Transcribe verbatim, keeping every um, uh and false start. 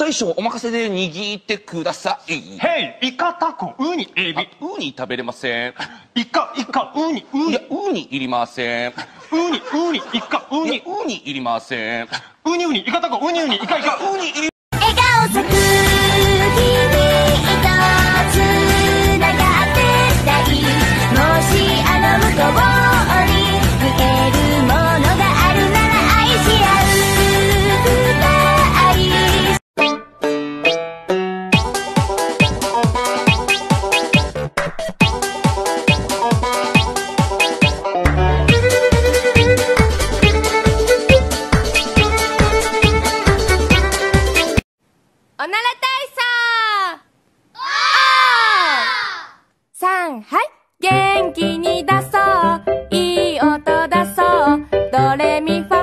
大将お任せで握ってください。 へい、イカ、タコ、ウニ、エビ。 ウニ食べれません。 イカ、イカ、ウニ、ウニ。 いや、ウニいりません。 ウニ、ウニ、イカ、ウニ。 ウニいりません。 ウニウニ、イカタコ、ウニウニ、イカイカ。 ウニいり。 笑顔咲く君とつながってたい。もしあの向こうに見えるものがあるなら愛し合う二人。おなら体操さん、はい。元気に出そう。いい音出そう。ドレミファ